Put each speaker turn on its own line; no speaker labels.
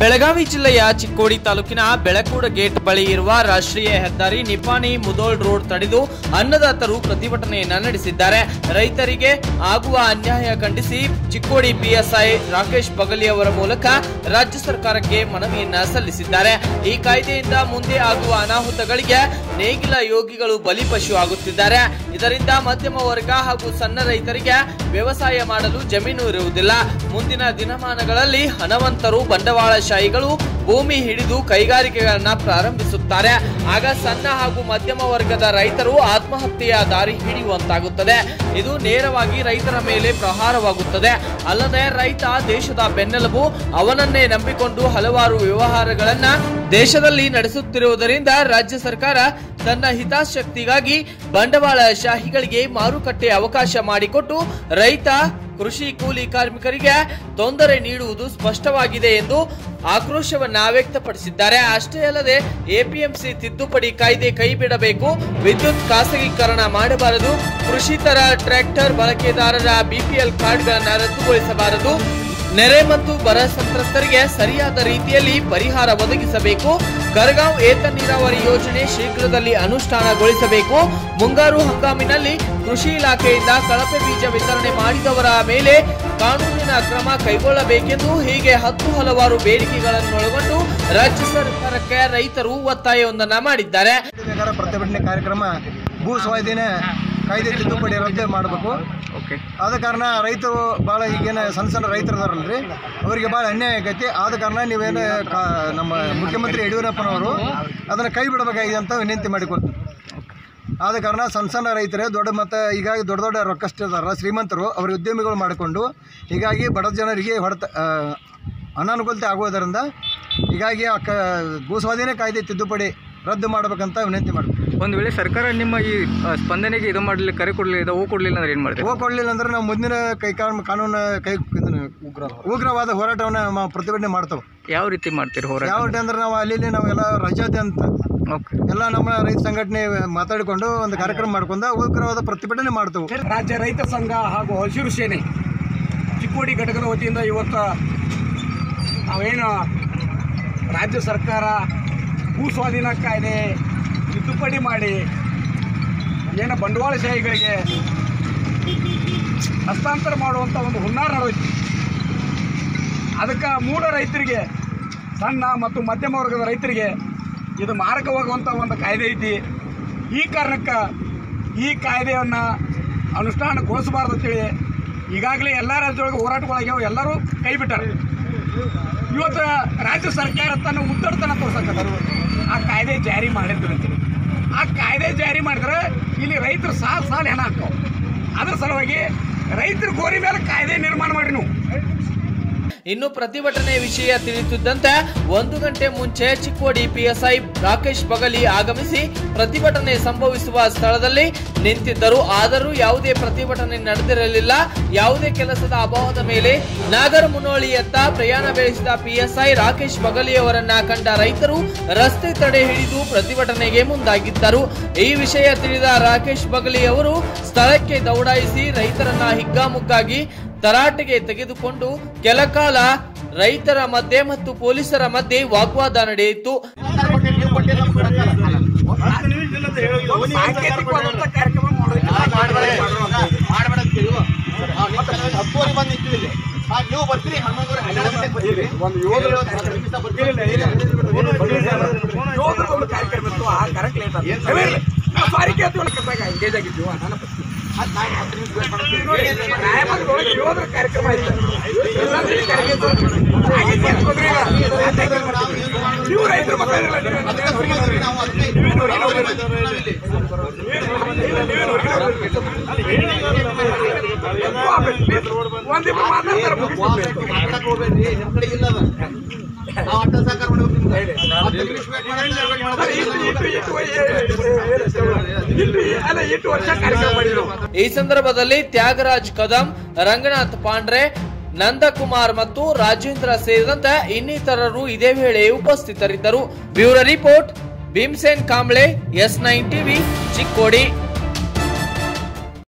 ಬೆಳಗಾವಿ ಜಿಲ್ಲೆಯ ಚಿಕ್ಕೋಡಿ ತಾಲೂಕಿನ ಬೆಳಕೂಡ ಗೇಟ್ ಬಳಿ ಇರುವ ರಾಷ್ಟ್ರೀಯ ಹೆದ್ದಾರಿ ನಿಪಾನಿ ಮುದೋಳ್ ರೋಡ್ ತಡೆದು ಅನ್ನದಾತರು ಪ್ರತಿಭಟನೆಯನ್ನ ನಡೆಸಿದ್ದಾರೆ. ರೈತರಿಗೆ ಆಗುವ ಅನ್ಯಾಯ ಖಂಡಿಸಿ ಚಿಕ್ಕೋಡಿ ಪಿಎಸ್ಐ ರಾಕೇಶ್ ಬಗಲಿ ಅವರ ಮೂಲಕ ರಾಜ್ಯ ಸರ್ಕಾರಕ್ಕೆ ಮನವಿಯನ್ನ ಸಲ್ಲಿಸಿದ್ದಾರೆ. ಈ ಕಾಯ್ದೆಯಿಂದ ಮುಂದೆ ಆಗುವ ಅನಾಹುತಗಳಿಗೆ ನೇಗಿಲ ಯೋಗಿಗಳು ಬಲಿಪಶು ಆಗುತ್ತಿದ್ದಾರೆ. ಇದರಿಂದ ಮಧ್ಯಮ ವರ್ಗ ಹಾಗೂ ಸಣ್ಣ ರೈತರಿಗೆ ವ್ಯವಸಾಯ ಮಾಡಲು ಜಮೀನು ಇರುವುದಿಲ್ಲ. ಮುಂದಿನ ದಿನಮಾನಗಳಲ್ಲಿ ಹಣವಂತರು ಬಂಡವಾಳಶಾಹಿಗಳು ಭೂಮಿ ಹಿಡಿದು ಕೈಗಾರಿಕೆಗಳನ್ನ ಪ್ರಾರಂಭಿಸುತ್ತಾರೆ. ಆಗ ಸಣ್ಣ ಹಾಗೂ ಮಧ್ಯಮ ವರ್ಗದ ರೈತರು ಆತ್ಮಹತ್ಯೆಯ ದಾರಿ ಹಿಡಿಯುವಂತಾಗುತ್ತದೆ. ಇದು ನೇರವಾಗಿ ರೈತರ ಮೇಲೆ ಪ್ರಹಾರವಾಗುತ್ತದೆ. ಅಲ್ಲದೆ ರೈತ ದೇಶದ ಬೆನ್ನೆಲುಬು. ಅವನನ್ನೇ ನಂಬಿಕೊಂಡು ಹಲವಾರು ವ್ಯವಹಾರಗಳನ್ನ ದೇಶದಲ್ಲಿ ನಡೆಸುತ್ತಿರುವುದರಿಂದ ರಾಜ್ಯ ಸರ್ಕಾರ ತನ್ನ ಹಿತಾಸಕ್ತಿಗಾಗಿ ಬಂಡವಾಳಶಾಹಿಗಳಿಗೆ ಮಾರುಕಟ್ಟೆ ಅವಕಾಶ ಮಾಡಿಕೊಟ್ಟು ರೈತ ಕೃಷಿ ಕೂಲಿ ಕಾರ್ಮಿಕರಿಗೆ ತೊಂದರೆ ನೀಡುವುದು ಸ್ಪಷ್ಟವಾಗಿದೆ ಎಂದು ಆಕ್ರೋಶವನ್ನ ವ್ಯಕ್ತಪಡಿಸಿದ್ದಾರೆ. ಅಷ್ಟೇ ಅಲ್ಲದೆ ಎಪಿಎಂಸಿ ತಿದ್ದುಪಡಿ ಕಾಯ್ದೆ ಕೈಬಿಡಬೇಕು, ವಿದ್ಯುತ್ ಖಾಸಗೀಕರಣ ಮಾಡಬಾರದು, ಕೃಷಿತರ ಟ್ರ್ಯಾಕ್ಟರ್ ಬಳಕೆದಾರರ ಬಿಪಿಎಲ್ ಕಾರ್ಡ್ಗಳನ್ನು ರದ್ದುಗೊಳಿಸಬಾರದು, ನೆರೆ ಮತ್ತು ಬರ ಸಂತ್ರಸ್ತರಿಗೆ ಸರಿಯಾದ ರೀತಿಯಲ್ಲಿ ಪರಿಹಾರ ಒದಗಿಸಬೇಕು, ಕರಗಾಂವ್ ಏತ ನೀರಾವರಿ ಯೋಜನೆ ಶೀಘ್ರದಲ್ಲಿ ಅನುಷ್ಠಾನಗೊಳಿಸಬೇಕು, ಮುಂಗಾರು ಹಂಗಾಮಿನಲ್ಲಿ ಕೃಷಿ ಇಲಾಖೆಯಿಂದ ಕಳಪೆ ಬೀಜ ವಿತರಣೆ ಮಾಡಿದವರ ಮೇಲೆ ಕಾನೂನಿನ ಕ್ರಮ ಕೈಗೊಳ್ಳಬೇಕೆಂದು ಹೀಗೆ ಹಲವಾರು ಬೇಡಿಕೆಗಳನ್ನೊಳಗೊಂಡು ರಾಜ್ಯ ಸರ್ಕಾರಕ್ಕೆ ರೈತರು ಒತ್ತಾಯವನ್ನ ಮಾಡಿದ್ದಾರೆ.
ಪ್ರತಿಭಟನೆ ಕಾರ್ಯಕ್ರಮ ಭೂ ಸ್ವಾಧೀನ ಕಾಯ್ದೆ ತಿದ್ದುಪಡಿ ರದ್ದು ಮಾಡಬೇಕು. ಆದ ಕಾರಣ ರೈತರು ಭಾಳ ಈಗೇನ ಸಣ್ಣ ರೈತರದಾರಲ್ರಿ, ಅವರಿಗೆ ಭಾಳ ಅನ್ಯಾಯ ಆಗೈತಿ. ಆದ ಕಾರಣ ನೀವೇನು ನಮ್ಮ ಮುಖ್ಯಮಂತ್ರಿ ಯಡಿಯೂರಪ್ಪನವರು ಅದನ್ನು ಕೈ ಬಿಡಬೇಕಾಗಿದೆ ಅಂತ ವಿನಂತಿ ಮಾಡಿಕೊಡ್ತೀವಿ. ಆದ ಕಾರಣ ಸಣ್ಣ ರೈತರೇ ಮತ್ತು ಹೀಗಾಗಿ ದೊಡ್ಡ ರೊಕ್ಕಷ್ಟಿದಾರ ಶ್ರೀಮಂತರು ಅವ್ರ ಉದ್ಯಮಿಗಳು ಮಾಡಿಕೊಂಡು ಹೀಗಾಗಿ ಬಡ ಜನರಿಗೆ ಅನಾನುಕೂಲತೆ ಆಗುವುದರಿಂದ ಹೀಗಾಗಿ ಭೂ ಸ್ವಾಧೀನ ಕಾಯ್ದೆ ತಿದ್ದುಪಡಿ ರದ್ದು ಮಾಡಬೇಕಂತ ವಿನಂತಿ ಮಾಡ್ತೀವಿ.
ಒಂದು ವೇಳೆ ಸರ್ಕಾರ ನಿಮ್ಮ ಈ ಸ್ಪಂದನೆಗೆ ಇದು ಮಾಡಲಿಲ್ಲ, ಕರೆ ಕೊಡಲಿಲ್ಲ, ಹೂ ಕೊಡಲಿಲ್ಲ ಅಂದ್ರೆ ಏನು ಮಾಡ್ತೀವಿ?
ಹೂ ಕೊಡಲಿಲ್ಲ ಅಂದ್ರೆ ನಾವು ಮುಂದಿನ ಕಾನೂನು ಉಗ್ರವಾದ ಹೋರಾಟವನ್ನು ಪ್ರತಿಭಟನೆ ಮಾಡ್ತೇವೆ.
ಯಾವ ರೀತಿ ಮಾಡ್ತೀರಿ ಹೋರಾಟ?
ಯಾವ ರೀತಿ ಅಂದ್ರೆ ನಾವು ಅಲ್ಲಿ ನಾವೆಲ್ಲ ರಾಜ್ಯಾದ್ಯಂತ ಎಲ್ಲ ನಮ್ಮ ರೈತ ಸಂಘಟನೆ ಮಾತಾಡಿಕೊಂಡು ಒಂದು ಕಾರ್ಯಕ್ರಮ ಮಾಡ್ಕೊಂಡು ಉಗ್ರವಾದ ಪ್ರತಿಭಟನೆ ಮಾಡ್ತೇವೆ.
ರಾಜ್ಯ ರೈತ ಸಂಘ ಹಾಗೂ ಹಸಿರು ಸೇನೆ ಚಿಕ್ಕೋಡಿ ಘಟಕದ ವತಿಯಿಂದ ಇವತ್ತು ನಾವೇನು ರಾಜ್ಯ ಸರ್ಕಾರ ಭೂ ಸ್ವಾಧೀನ ಕಾಯ್ದೆ ತಿದ್ದುಪಡಿ ಮಾಡಿ ಏನು ಬಂಡವಾಳಶಾಹಿಗಳಿಗೆ ಹಸ್ತಾಂತರ ಮಾಡುವಂಥ ಒಂದು ಹುನ್ನಾರ ನಡೆಯಿತು. ಅದಕ್ಕೆ ಮೂಢ ರೈತರಿಗೆ, ಸಣ್ಣ ಮತ್ತು ಮಧ್ಯಮ ವರ್ಗದ ರೈತರಿಗೆ ಇದು ಮಾರಕವಾಗುವಂಥ ಒಂದು ಕಾಯ್ದೆ ಐತಿ. ಈ ಕಾರಣಕ್ಕೆ ಈ ಕಾಯ್ದೆಯನ್ನು ಅನುಷ್ಠಾನಗೊಳಿಸಬಾರ್ದು ಅಂತೇಳಿ ಈಗಾಗಲೇ ಎಲ್ಲ ರಾಜ್ಯದೊಳಗೆ ಹೋರಾಟಗಳಾಗ್ಯಾವ, ಎಲ್ಲರೂ ಕೈ ಬಿಟ್ಟಾರೆ. ಇವತ್ತು ರಾಜ್ಯ ಸರ್ಕಾರ ತನ್ನ ಉದ್ದಡತನ ತೋರ್ಸಕತ್ತಾರು. ಆ ಕಾಯ್ದೆ ಜಾರಿ ಮಾಡಿದ್ರು ಅಂತೇಳಿ ಆ ಕಾಯ್ದೆ ಜಾರಿ ಮಾಡಿದ್ರೆ ಇಲ್ಲಿ ರೈತರು ಸಾಲು ಹೆಣ ಹಾಕವು. ಅದರ ಸಲುವಾಗಿ ರೈತರ ಗೋರಿ ಮೇಲೆ ಕಾಯ್ದೆ ನಿರ್ಮಾಣ ಮಾಡಿ ನಾವು.
ಇನ್ನು ಪ್ರತಿಭಟನೆ ವಿಷಯ ತಿಳಿಯುತ್ತಿದ್ದಂತೆ 1 ಗಂಟೆ ಮುಂಚೆ ಚಿಕ್ಕೋಡಿ ಪಿಎಸ್ಐ ರಾಕೇಶ್ ಬಗಲಿ ಆಗಮಿಸಿ ಪ್ರತಿಭಟನೆ ಸಂಭವಿಸುವ ಸ್ಥಳದಲ್ಲಿ ನಿಂತಿದ್ದರು. ಆದರೂ ಯಾವುದೇ ಪ್ರತಿಭಟನೆ ನಡೆದಿರಲಿಲ್ಲ. ಯಾವುದೇ ಕೆಲಸದ ಅಭಾವದ ಮೇಲೆ ನಾಗರಮುನ್ನೋಳಿಯತ್ತ ಪ್ರಯಾಣ ಬೆಳೆಸಿದ ಪಿಎಸ್ಐ ರಾಕೇಶ್ ಬಗಲಿ ಅವರನ್ನ ಕಂಡ ರೈತರು ರಸ್ತೆ ತಡೆ ಹಿಡಿದು ಪ್ರತಿಭಟನೆಗೆ ಮುಂದಾಗಿದ್ದರು. ಈ ವಿಷಯ ತಿಳಿದ ರಾಕೇಶ್ ಬಗಲಿ ಅವರು ಸ್ಥಳಕ್ಕೆ ದೌಡಾಯಿಸಿ ರೈತರನ್ನ ಹಿಗ್ಗಾಮುಗ್ಗಾಗಿ ತರಾಟೆಗೆ ತೆಗೆದುಕೊಂಡು ಕೆಲಕಾಲ ರೈತರ ಮಧ್ಯೆ ಮತ್ತು ಪೊಲೀಸರ ಮಧ್ಯೆ ವಾಗ್ವಾದ ನಡೆಯಿತು.
ಕಾರ್ಯಕ್ರಮ ನೀವು ರೈತರ
ಈ ಸಂದರ್ಭದಲ್ಲಿ ತ್ಯಾಗರಾಜ್ ಕದಂ, ರಂಗನಾಥ್ ಪಾಂಡ್ರೆ, ನಂದಕುಮಾರ್ ಮತ್ತು ರಾಜೇಂದ್ರ ಸೇರಿದಂತೆ ಇನ್ನಿತರರು ಇದೇ ವೇಳೆ ಉಪಸ್ಥಿತರಿದ್ದರು. Bureau report, Bhimsen Kamble, S9 TV, Chikkodi.